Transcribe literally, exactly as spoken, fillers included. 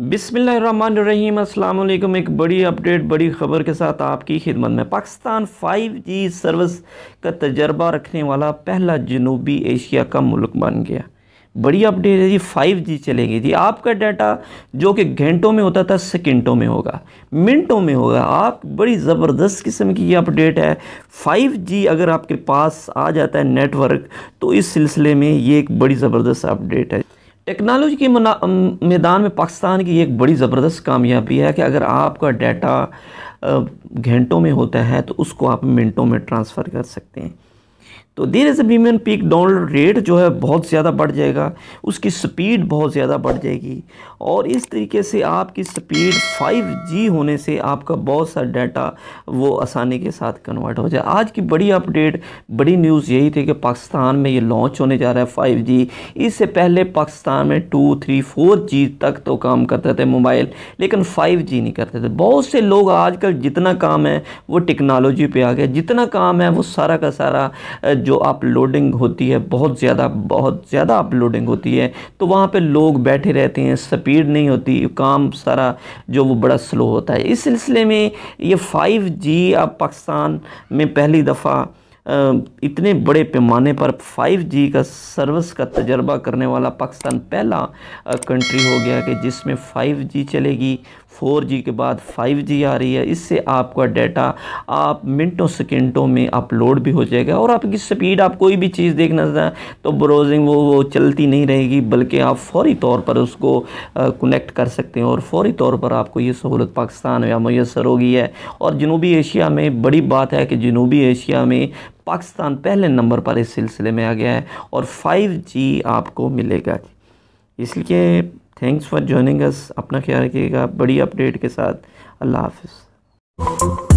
बिस्मिल्लाहिर्रहमानिर्रहीम, अस्सलाम वालेकुम। एक बड़ी अपडेट, बड़ी ख़बर के साथ आपकी खिदमत में। पाकिस्तान फाइव जी सर्विस का तजर्बा रखने वाला पहला जनूबी एशिया का मुल्क बन गया। बड़ी अपडेट है जी, फाइव जी चलेगी जी। आपका डाटा जो कि घंटों में होता था सेकंडों में होगा, मिनटों में होगा। आप बड़ी ज़बरदस्त किस्म की ये अपडेट है। फाइव जी अगर आपके पास आ जाता है नेटवर्क, तो इस सिलसिले में ये एक बड़ी ज़बरदस्त अपडेट है। टेक्नोलॉजी के मैदान में पाकिस्तान की एक बड़ी ज़बरदस्त कामयाबी है कि अगर आपका डाटा घंटों में होता है तो उसको आप मिनटों में ट्रांसफ़र कर सकते हैं। तो there is medium peak download rate जो है बहुत ज़्यादा बढ़ जाएगा, उसकी स्पीड बहुत ज़्यादा बढ़ जाएगी और इस तरीके से आपकी स्पीड फाइव जी होने से आपका बहुत सा डाटा वो आसानी के साथ कन्वर्ट हो जाए। आज की बड़ी अपडेट, बड़ी न्यूज़ यही थी कि पाकिस्तान में ये लॉन्च होने जा रहा है फाइव जी। इससे पहले पाकिस्तान में टू थ्री फोर जी तक तो काम करते थे मोबाइल, लेकिन फाइव जी नहीं करते थे। बहुत से लोग आजकल जितना काम है वो टेक्नोलॉजी पे आ गया, जितना काम है वो सारा का सारा जो अपलोडिंग होती है, बहुत ज़्यादा बहुत ज़्यादा अपलोडिंग होती है, तो वहाँ पे लोग बैठे रहते हैं, स्पीड नहीं होती, काम सारा जो वो बड़ा स्लो होता है। इस सिलसिले में ये फाइव जी अब पाकिस्तान में पहली दफ़ा इतने बड़े पैमाने पर फाइव जी का सर्विस का तजर्बा करने वाला पाकिस्तान पहला कंट्री हो गया कि जिसमें फाइव जी चलेगी। फोर जी के बाद फाइव जी आ रही है। इससे आपका डाटा आप मिनटों सेकंडों में अपलोड भी हो जाएगा और आपकी स्पीड, आप कोई भी चीज़ देखना चाहें तो ब्राउजिंग वो वो चलती नहीं रहेगी, बल्कि आप फौरी तौर पर उसको कनेक्ट कर सकते हैं और फौरी तौर पर आपको ये सहूलत पाकिस्तान में मैसर होगी है। और जनूबी एशिया में बड़ी बात है कि जनूबी एशिया में पाकिस्तान पहले नंबर पर इस सिलसिले में आ गया है और फाइव जी आपको मिलेगा। इसलिए थैंक्स फॉर जॉइनिंग अस। अपना ख्याल रखिएगा बड़ी अपडेट के साथ। अल्लाह हाफ़िज़।